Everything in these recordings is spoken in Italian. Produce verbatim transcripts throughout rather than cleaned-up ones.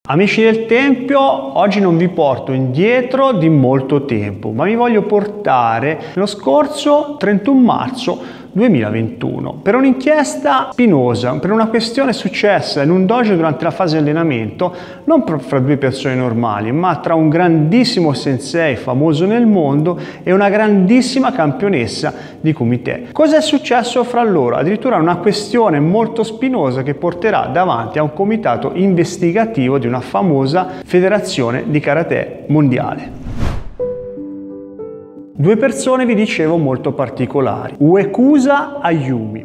Amici del Tempio, oggi non vi porto indietro di molto tempo, ma vi voglio portare lo scorso trentuno marzo duemilaventuno per un'inchiesta spinosa, per una questione successa in un dojo durante la fase di allenamento, non fra due persone normali, ma tra un grandissimo sensei famoso nel mondo e una grandissima campionessa di kumite. Cosa è successo fra loro? Addirittura una questione molto spinosa che porterà davanti a un comitato investigativo di una famosa federazione di karate mondiale. Due persone, vi dicevo, molto particolari. Uekusa Ayumi,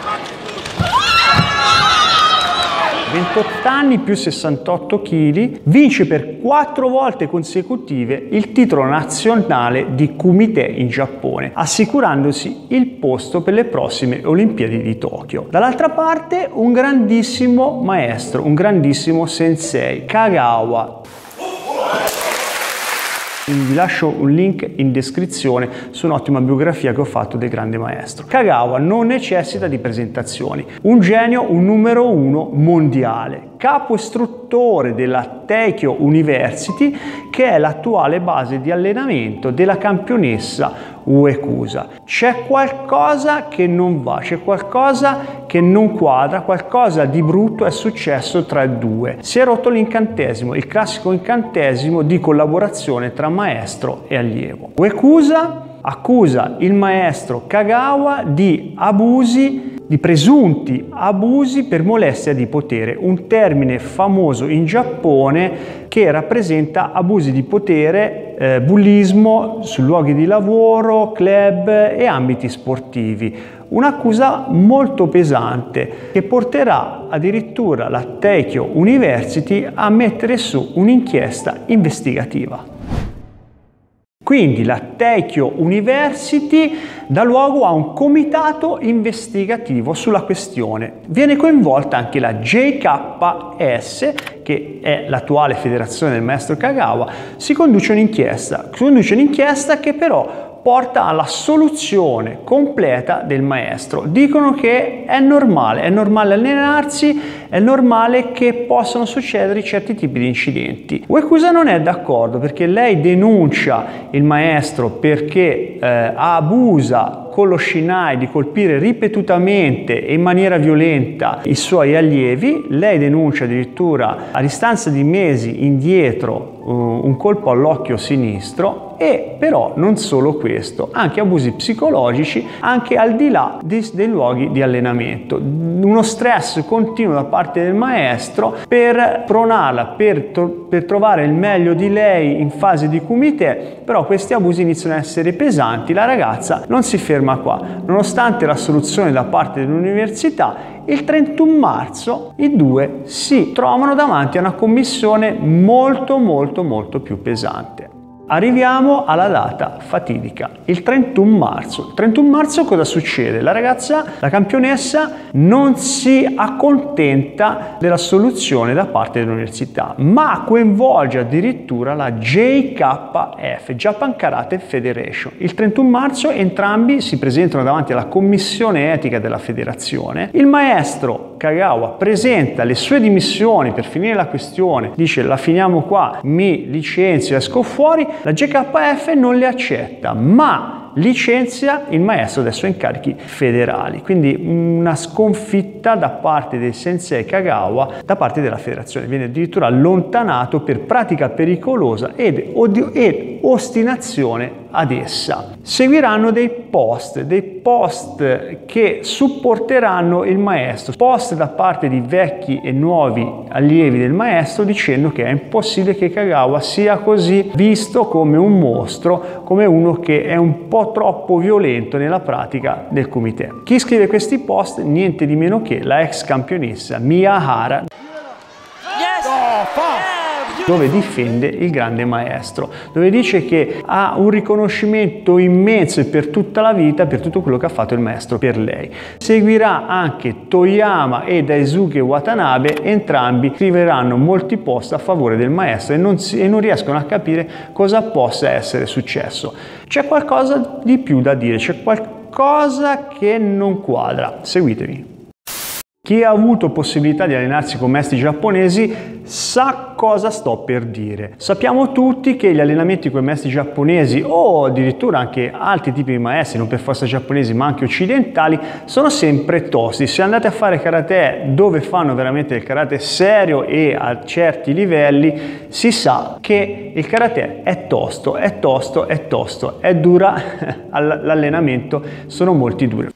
ventotto anni più sessantotto chili, vince per quattro volte consecutive il titolo nazionale di kumite in Giappone, assicurandosi il posto per le prossime Olimpiadi di Tokyo. Dall'altra parte un grandissimo maestro, un grandissimo sensei, Kagawa. Vi lascio un link in descrizione su un'ottima biografia che ho fatto del grande maestro. Kagawa non necessita di presentazioni, un genio, un numero uno mondiale, capo istruttore della Teikyo University, che è l'attuale base di allenamento della campionessa Uekusa. C'è qualcosa che non va, c'è qualcosa che non quadra, qualcosa di brutto è successo tra i due. Si è rotto l'incantesimo, il classico incantesimo di collaborazione tra maestro e allievo. Uekusa accusa il maestro Kagawa di abusi, di presunti abusi per molestia di potere, un termine famoso in Giappone che rappresenta abusi di potere, eh, bullismo su luoghi di lavoro, club e ambiti sportivi. Un'accusa molto pesante che porterà addirittura la Teikyo University a mettere su un'inchiesta investigativa. Quindi la Teikyo University dà luogo a un comitato investigativo sulla questione. Viene coinvolta anche la J K S, che è l'attuale federazione del maestro Kagawa. Si conduce un'inchiesta, si conduce un'inchiesta che però porta alla soluzione completa del maestro. Dicono che è normale, è normale allenarsi, è normale che possano succedere certi tipi di incidenti. Uekusa non è d'accordo perché lei denuncia il maestro perché eh, abusa con lo shinai di colpire ripetutamente e in maniera violenta i suoi allievi. Lei denuncia addirittura a distanza di mesi indietro uh, un colpo all'occhio sinistro. E però non solo questo, anche abusi psicologici anche al di là di, dei luoghi di allenamento, uno stress continuo da parte del maestro per pronarla, per, per trovare il meglio di lei in fase di kumite. Però questi abusi iniziano a essere pesanti, la ragazza non si ferma qua, nonostante la soluzione da parte dell'università. Il trentuno marzo i due si trovano davanti a una commissione molto molto molto più pesante. Arriviamo alla data fatidica, il trentuno marzo. Il trentuno marzo cosa succede? La ragazza, la campionessa, non si accontenta della soluzione da parte dell'università, ma coinvolge addirittura la J K F, Japan Karate Federation. Il trentuno marzo entrambi si presentano davanti alla commissione etica della federazione. Il maestro Kagawa presenta le sue dimissioni per finire la questione, dice la finiamo qua, mi licenzio, esco fuori. La J K F non le accetta, ma licenzia il maestro dai suoi incarichi federali. Quindi una sconfitta da parte del sensei Kagawa, da parte della federazione. Viene addirittura allontanato per pratica pericolosa ed, ed ostinazione ad essa. Seguiranno dei post, dei post che supporteranno il maestro, post da parte di vecchi e nuovi allievi del maestro dicendo che è impossibile che Kagawa sia così visto come un mostro, come uno che è un po' troppo violento nella pratica del kumite. Chi scrive questi post? Niente di meno che la ex campionessa Miyahara, dove difende il grande maestro, dove dice che ha un riconoscimento immenso per tutta la vita per tutto quello che ha fatto il maestro per lei. Seguirà anche Toyama e Daisuke Watanabe, entrambi scriveranno molti post a favore del maestro e non, si, e non riescono a capire cosa possa essere successo. C'è qualcosa di più da dire, c'è qualcosa che non quadra. Seguitemi. Chi ha avuto possibilità di allenarsi con maestri giapponesi sa cosa sto per dire. Sappiamo tutti che gli allenamenti con i maestri giapponesi o addirittura anche altri tipi di maestri, non per forza giapponesi ma anche occidentali, sono sempre tosti. Se andate a fare karate dove fanno veramente il karate serio e a certi livelli, si sa che il karate è tosto, è tosto, è tosto, è dura, l'allenamento sono molti duri.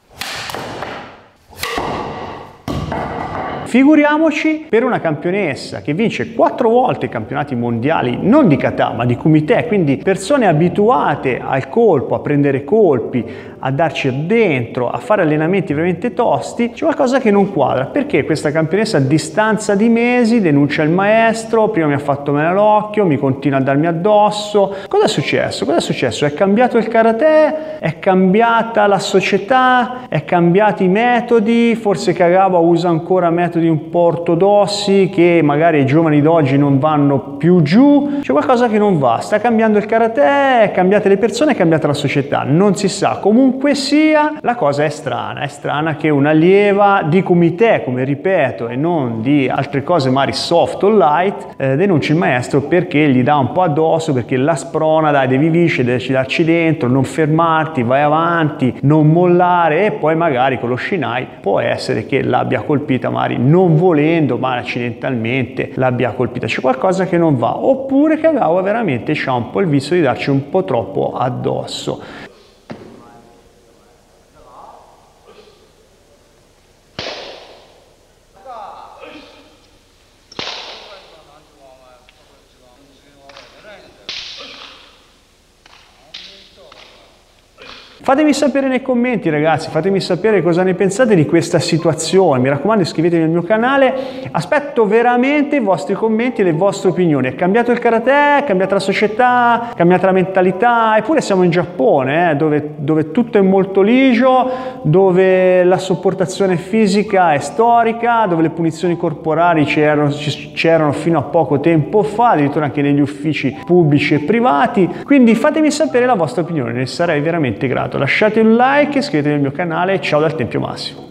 Figuriamoci per una campionessa che vince quattro volte i campionati mondiali, non di kata ma di kumite, quindi persone abituate al colpo, a prendere colpi, a darci dentro, a fare allenamenti veramente tosti. C'è qualcosa che non quadra, perché questa campionessa a distanza di mesi denuncia il maestro, prima mi ha fatto male all'occhio, mi continua a darmi addosso. Cosa è successo? Cosa è successo? È cambiato il karate? È cambiata la società? È cambiati i metodi? Forse Kagawa usa ancora metodi un po' ortodossi che magari i giovani d'oggi non vanno più giù. C'è qualcosa che non va, sta cambiando il karate, è cambiate le persone, è cambiata la società, non si sa. Comunque sia, la cosa è strana, è strana che un'allieva di kumite, come ripeto, e non di altre cose magari soft o light, eh, denunci il maestro perché gli dà un po' addosso, perché la sprona, dai devi vincere, devi darci dentro, non fermarti, vai avanti, non mollare, e poi magari con lo shinai può essere che l'abbia colpita magari non volendo, ma accidentalmente l'abbia colpita. C'è qualcosa che non va, oppure Kagawa veramente c'ha un po' il vizio di darci un po' troppo addosso. Fatemi sapere nei commenti, ragazzi, fatemi sapere cosa ne pensate di questa situazione. Mi raccomando, iscrivetevi al mio canale, aspetto veramente i vostri commenti e le vostre opinioni. È cambiato il karate? È cambiata la società? È cambiata la mentalità? Eppure siamo in Giappone, eh, dove, dove tutto è molto ligio, dove la sopportazione fisica è storica, dove le punizioni corporali c'erano fino a poco tempo fa, addirittura anche negli uffici pubblici e privati. Quindi fatemi sapere la vostra opinione, ne sarei veramente grato. Lasciate un like, iscrivetevi al mio canale, ciao dal Tempio Massimo.